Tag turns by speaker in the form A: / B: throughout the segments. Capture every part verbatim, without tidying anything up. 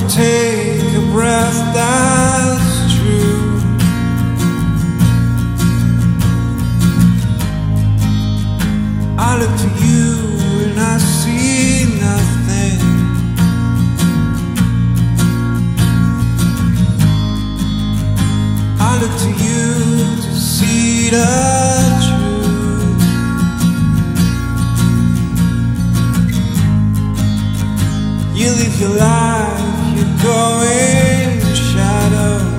A: take a breath that's true. I look to you and I see nothing. I look to you to see the truth. You live your life, you go in shadows.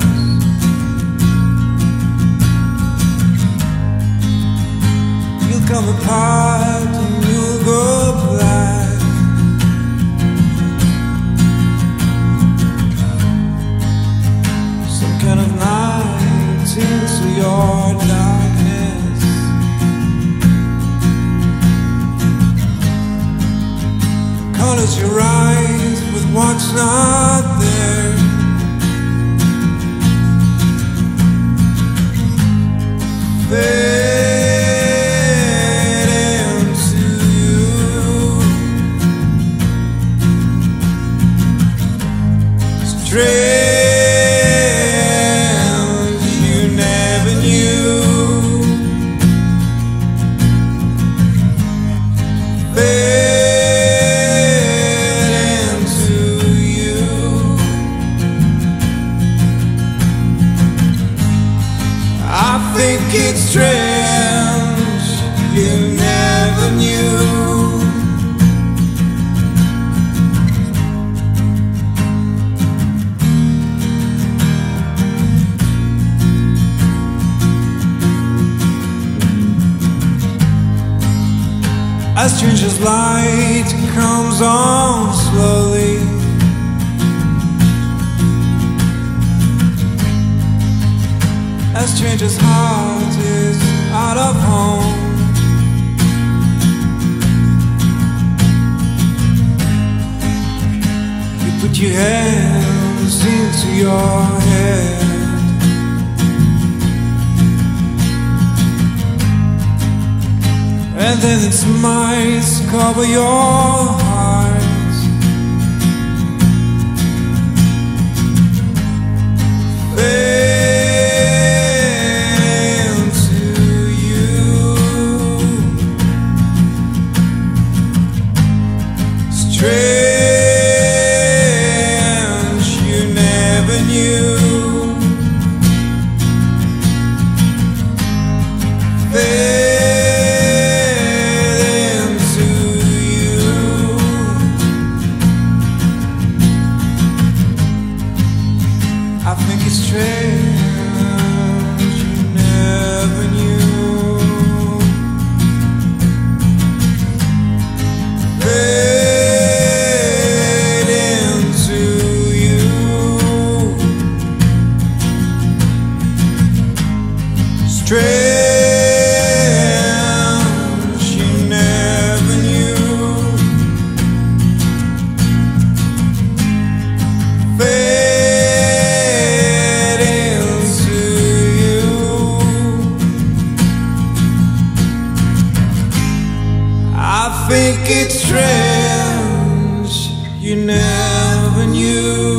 A: You'll come apart and you'll go black. Some kind of night into your darkness. Colors your eyes with what's not there. Fade into you. Strange you never knew. Fade into you. I think it's strange you never knew. As strange as light comes on slowly, as strange as heart is out of home. You put your hands into your head. And then its mice cover your heart. Fade into you. Strange you never knew. Fade I think it's strange you never knew. Fade into you. Strange you never knew. Fade I think it's strange you never knew.